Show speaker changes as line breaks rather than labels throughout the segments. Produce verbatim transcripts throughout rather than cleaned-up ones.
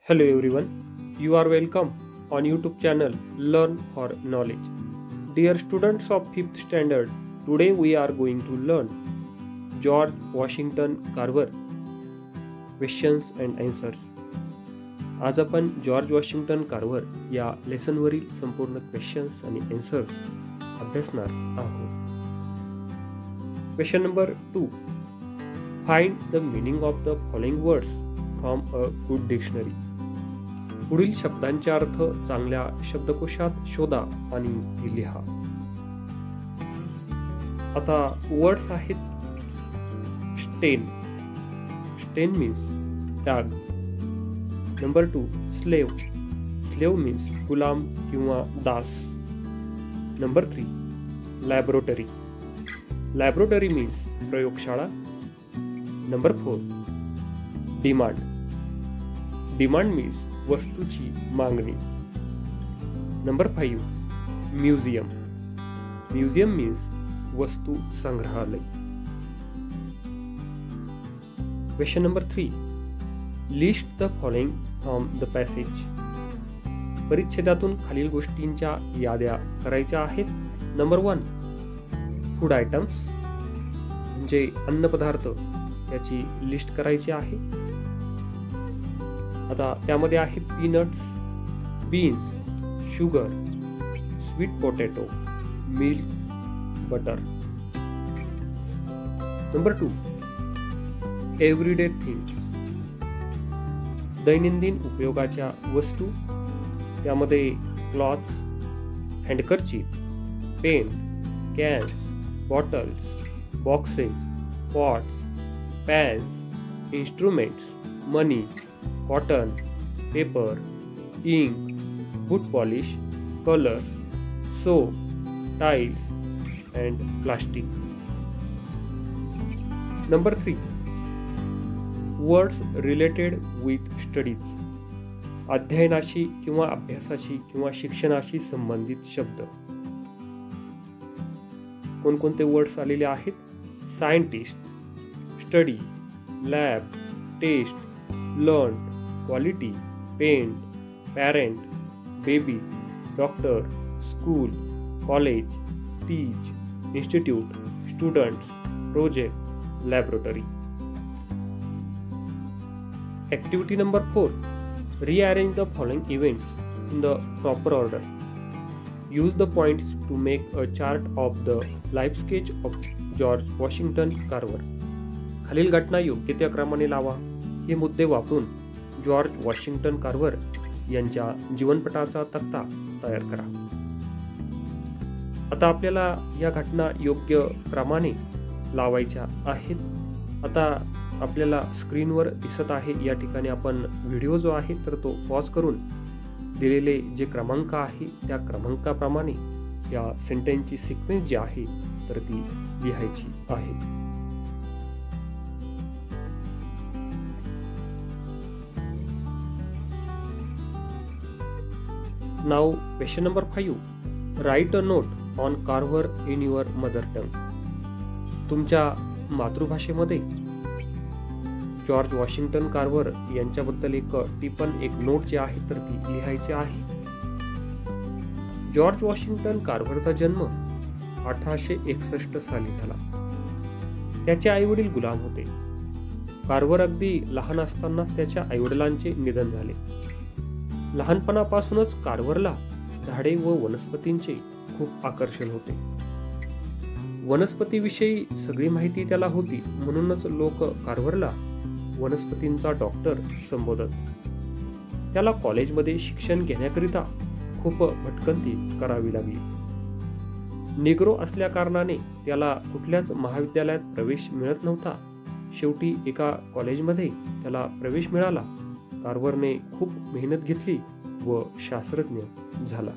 Hello everyone, you are welcome on YouTube channel Learn for Knowledge. Dear students of fifth standard, today we are going to learn George Washington Carver questions and answers. आज आपण George Washington Carver या लेसनवरील संपूर्ण questions आणि answers अभ्यासणार आहोत. Question number two. Find the meaning of the following words from a good dictionary. पुढील शब्दांचे अर्थ चांगल्या शब्दकोशात शोधा आणि ती लिहा. आता वर्ड्स आहेत. स्टेन. स्टेन मीन्स डाग. Number two. Slave. Slave means गुलाम किंवा दास. Number three. Laboratory. Laboratory means प्रयोगशाळा. Number four. Demand. Demand means वस्तूची मागणी. Number five. Museum. Museum means वस्तू संग्रहालय. Question number three. List the following from the passage. परिच्छेदातून खालील गोष्टींच्या याद्या करायच्या आहेत. Number one. फूड आयटम्स म्हणजे अन्न पदार्थ, त्याची लिस्ट करायची आहे. आता त्यामध्ये आहे peanuts, beans, sugar, sweet potato, milk, butter. Number two. Everyday things. दैनंदिन उपयोगाच्या वस्तू, त्यामध्ये clothes, handkerchief, pen, cans, bottles, boxes, pots, pans, instruments, money, cotton, paper, ink, boot polish, colours, soap, tiles and plastic. Number three. Words related with studies. अध्ययनाशी किंवा अभ्यासाशी किंवा शिक्षणाशी संबंधित शब्द. कोणकोणते वर्ड्स आलेले आहेत? Scientist, study, lab, test, learn, quality, paint, parent, baby, doctor, school, college, teach, institute, students, project, laboratory. Activity number four. Rearrange the following events in the proper order. Use the points to make a chart of the life sketch of George Washington Carver. खालील घटना योग्य त्या क्रमाने लावा. हे मुद्दे वापरून George Washington Carver यांच्या जीवनपटाचा तक्ता तयार करा. आता आपल्याला या घटना योग्य क्रमाने लावायच्या आहेत. आता आपल्याला स्क्रीनवर दिसत आहे, या ठिकाणी आपण व्हिडिओ जो आहे तर तो पॉज करून दिलेले जे क्रमांक आहे त्या क्रमांकाप्रमाणे या सेंटेन्सची सिक्वेन्स जी आहे तर ती लिहायची आहे. Now question number five. Write a note on Carver in your mother tongue. तुमच्या मातृभाषेमध्ये जॉर्ज वॉशिंग्टन कार्वर यांच्याबद्दल एक टिपण, एक नोट जी आहे तर ती लिहायची आहे. जॉर्ज वॉशिंग्टन कार्वरचा जन्म अठराशे एकसष्ट साली झाला. त्याचे आई वडील गुलाम होते. कार्वर अगदी लहान असतानाच त्याच्या आई वडिलांचे निधन झाले. लहानपणापासूनच कार्वरला झाडे व वनस्पतींचे खूप आकर्षण होते. वनस्पतीविषयी सगळी माहिती त्याला होती, म्हणूनच लोक कार्वरला वनस्पतींचा डॉक्टर संबोधत. त्याला कॉलेजमध्ये शिक्षण घेण्याकरिता खूप भटकंती करावी लागली. निग्रो असल्या कारणाने त्याला कुठल्याच महाविद्यालयात प्रवेश मिळत नव्हता. शेवटी एका कॉलेजमध्ये त्याला प्रवेश मिळाला. कार्वरने खूप मेहनत घेतली व शास्त्रज्ञ झाला.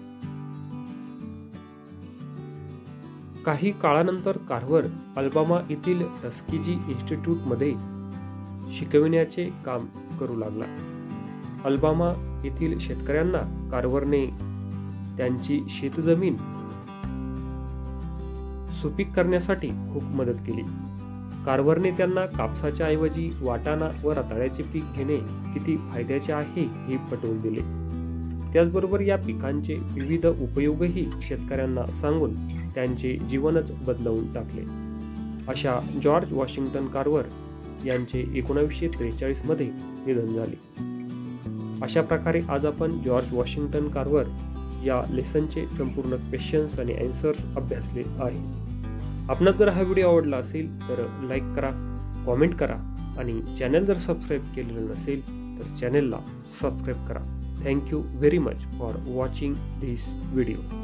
काही काळानंतर कार्वर अल्बामा येथील टस्कीजी इन्स्टिट्यूट मध्ये शिकविण्याचे काम करू लागला. अल्बामा येथील शेतकऱ्यांना कार्वरने त्यांची शेतजमीन सुपीक करण्यासाठी खूप मदत केली. कार्व्हरने त्यांना कापसाच्या ऐवजी वाटाणा व रताळ्याचे पीक घेणे किती फायद्याचे आहे हे पटवून दिले. त्याचबरोबर या पिकांचे विविध उपयोगही शेतकऱ्यांना सांगून त्यांचे जीवनच बदलवून टाकले. अशा जॉर्ज वॉशिंग्टन कार्व्हर यांचे एकोणीसशे त्रेचाळीस मध्ये निधन झाले. अशा प्रकारे आज आपण जॉर्ज वॉशिंग्टन कार्व्हर या लेसनचे संपूर्ण क्वेश्चन्स आणि आन्सर्स अभ्यासले आहेत. आपणास जर हा व्हिडिओ आवडला असेल तर लाईक करा, कॉमेंट करा आणि चॅनल जर सबस्क्राईब केलेलं नसेल तर चॅनलला सबस्क्राईब करा. Thank you very much for watching this video.